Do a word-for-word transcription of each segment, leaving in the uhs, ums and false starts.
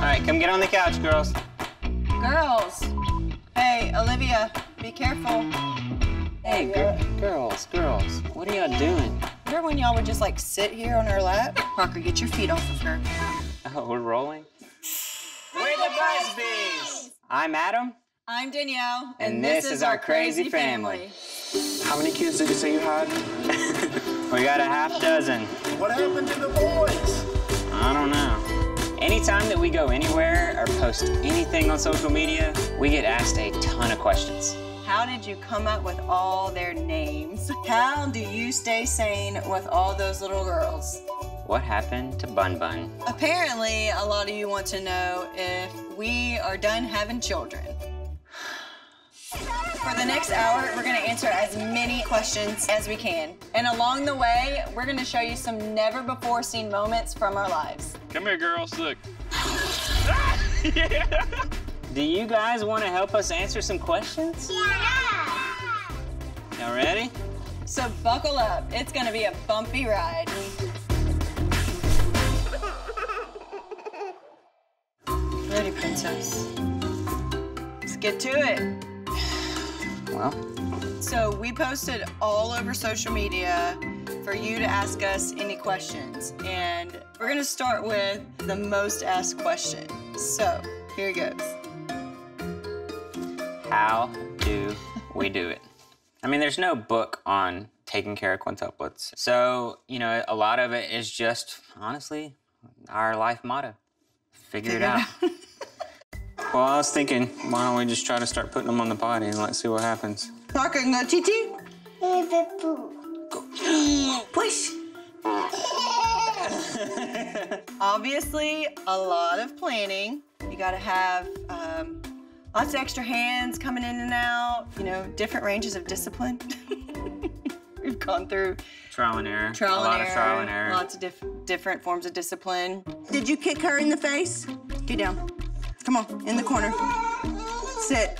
right, come get on the couch, girls. Girls. Hey, Olivia, be careful. Hey, gir girls, girls, what are y'all doing? Remember when y'all would just like sit here on her lap? Parker, get your feet off of her. Oh, we're rolling? We're the Busbys! I'm Adam. I'm Danielle. And, and this, this is our crazy family. family. How many kids did you say you had? We got a half dozen. What happened to the boys? I don't know. Anytime that we go anywhere or post anything on social media, we get asked a ton of questions. How did you come up with all their names? How do you stay sane with all those little girls? What happened to Bun Bun? Apparently, a lot of you want to know if we are done having children. For the next hour, we're gonna answer as many questions as we can. And along the way, we're gonna show you some never-before-seen moments from our lives. Come here, girls, look. Yeah. Do you guys want to help us answer some questions? Yeah! Y'all ready? So buckle up. It's gonna be a bumpy ride. Ready, princess? Let's get to it. Well. So we posted all over social media for you to ask us any questions. And we're gonna start with the most asked question. So here it goes. How do we do it? I mean, there's no book on taking care of quintuplets. So, you know, a lot of it is just, honestly, our life motto. Figure, Figure it out. It out. Well, I was thinking, why don't we just try to start putting them on the potty and let's see what happens. Parker, go Titi. Push. Obviously, a lot of planning. You gotta have um, lots of extra hands coming in and out, you know, different ranges of discipline. We've gone through trial and error. Trial a and lot error, of trial and error. Lots of diff different forms of discipline. Did you kick her in the face? Get down. Come on, in the corner. Sit.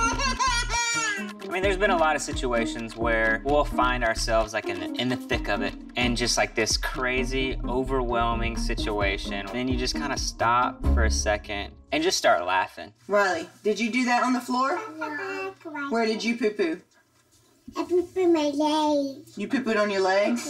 I mean, there's been a lot of situations where we'll find ourselves like in the, in the thick of it and just like this crazy, overwhelming situation. And then you just kind of stop for a second and just start laughing. Riley, did you do that on the floor? No. Where did you poo-poo? I poo-poo my legs. You poo-pooed on your legs?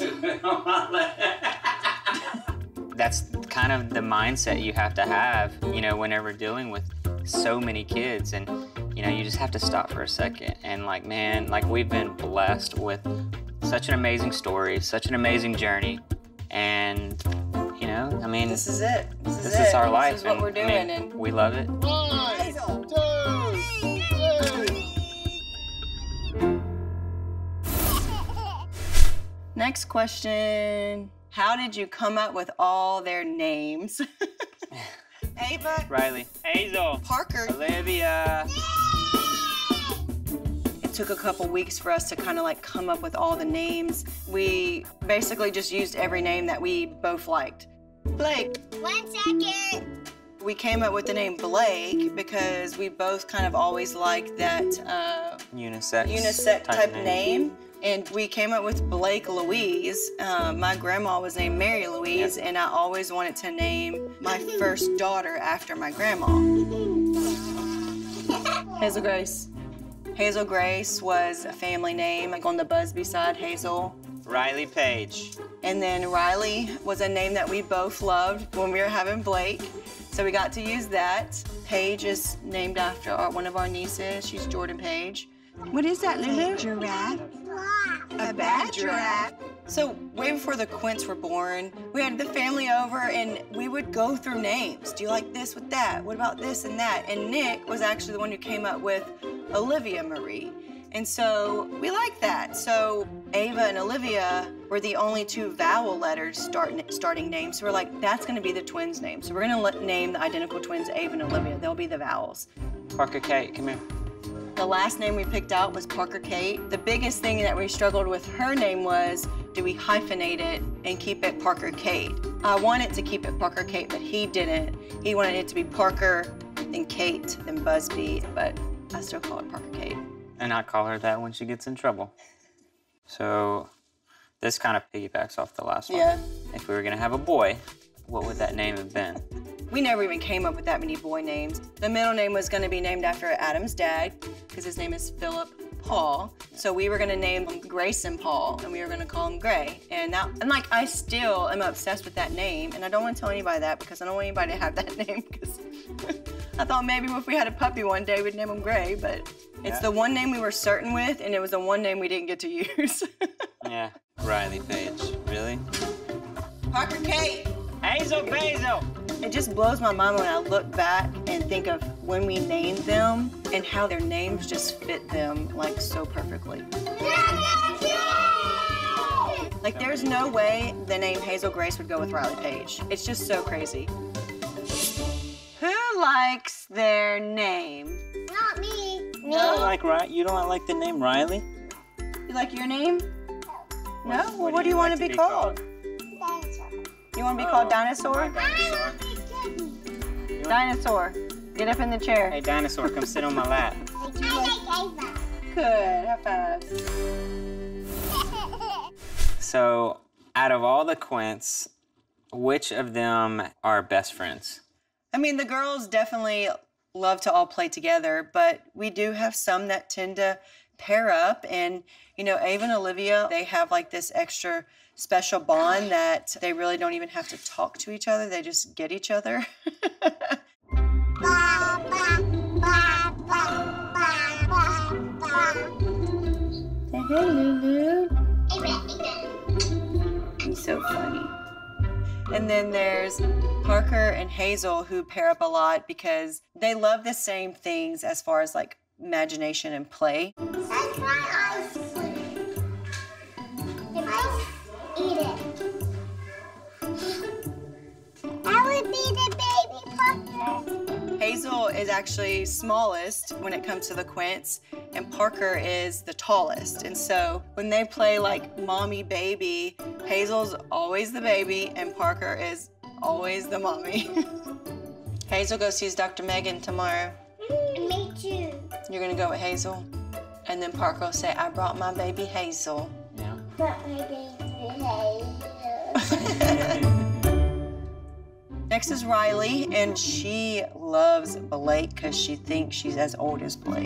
That's kind of the mindset you have to have, you know, whenever dealing with so many kids. And, you know, you just have to stop for a second. And like, man, like we've been blessed with such an amazing story, such an amazing journey. And, you know, I mean, this is it. This is, this it. is our life. This is what and, we're doing. I mean, and we love it. One, two, three. Next question. How did you come up with all their names? Ava. Riley. Hazel. Parker. Olivia. It took a couple weeks for us to kind of like come up with all the names. We basically just used every name that we both liked. Blake. One second. We came up with the name Blake because we both kind of always liked that uh, unisex, unisex type, type name. name. And we came up with Blake Louise. Uh, my grandma was named Mary Louise, yep. And I always wanted to name my first daughter after my grandma. Hazel Grace. Hazel Grace was a family name, like on the Busby side, Hazel. Riley Page. And then Riley was a name that we both loved when we were having Blake. So we got to use that. Paige is named after our, one of our nieces. She's Jordan Page. What is that, Lulu? Giraffe. A bad giraffe. So way before the Quints were born, we had the family over and we would go through names. Do you like this with that? What about this and that? And Nick was actually the one who came up with Olivia Marie. And so we like that. So Ava and Olivia were the only two vowel letters start, starting names. So we're like, that's gonna be the twins' name. So we're gonna let, name the identical twins Ava and Olivia. They'll be the vowels. Parker Kate, come here. The last name we picked out was Parker Kate. The biggest thing that we struggled with her name was, do we hyphenate it and keep it Parker Kate? I wanted to keep it Parker Kate, but he didn't. He wanted it to be Parker, then Kate, then Busby, but I still call it Parker Kate. And I call her that when she gets in trouble. So this kind of piggybacks off the last one. Yeah. If we were gonna have a boy, what would that name have been? We never even came up with that many boy names. The middle name was gonna be named after Adam's dad, because his name is Philip Paul. So we were gonna name him Grayson Paul, and we were gonna call him Gray. And now, and like, I still am obsessed with that name, and I don't wanna tell anybody that because I don't want anybody to have that name, because I thought maybe if we had a puppy one day, we'd name him Gray, but it's Yeah. the one name we were certain with, and it was the one name we didn't get to use. Yeah. Riley Page. Really? Parker Kate. Hazel Basil. It just blows my mind when I look back and think of when we named them and how their names just fit them like so perfectly. Like there's no way the name Hazel Grace would go with Riley Page. It's just so crazy. Who likes their name? Not me. You don't like Ri- You don't like the name Riley? You like your name? No? What- Well, what what do do you you want like to to be be called? Dinosaur. You want to be Oh. called Dinosaur? I want to be kitten. Dinosaur. Get up in the chair. Hey, dinosaur, come sit on my lap. I like Ava. Good. High five. So, out of all the Quints, which of them are best friends? I mean, the girls definitely love to all play together, but we do have some that tend to pair up. And, you know, Ava and Olivia, they have like this extra special bond that they really don't even have to talk to each other. They just get each other. Ba, ba, ba, ba, ba, ba, ba. Say hey, Lulu. Ava, Ava. He's so funny. And then there's Parker and Hazel, who pair up a lot because they love the same things as far as like imagination and play. That's my ice cream. If I eat it, I would be the baby Parker. Hazel is actually smallest when it comes to the Quints, and Parker is the tallest. And so when they play like mommy baby, Hazel's always the baby and Parker is always the mommy. Hazel goes sees Doctor Megan tomorrow. Me too. You're gonna go with Hazel? And then Parker will say, I brought my baby Hazel. Yeah. But my baby Hazel. Next is Riley, and she loves Blake because she thinks she's as old as Blake.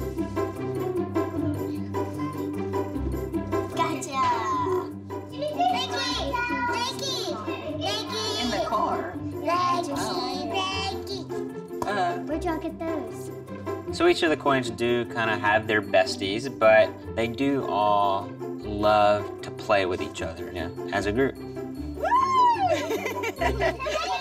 Gotcha. Blakey, Blakey, Blakey. In the car. Blakey, Blakey. Uh, Where'd y'all get those? So each of the Quints do kind of have their besties, but they do all love to play with each other, yeah, as a group.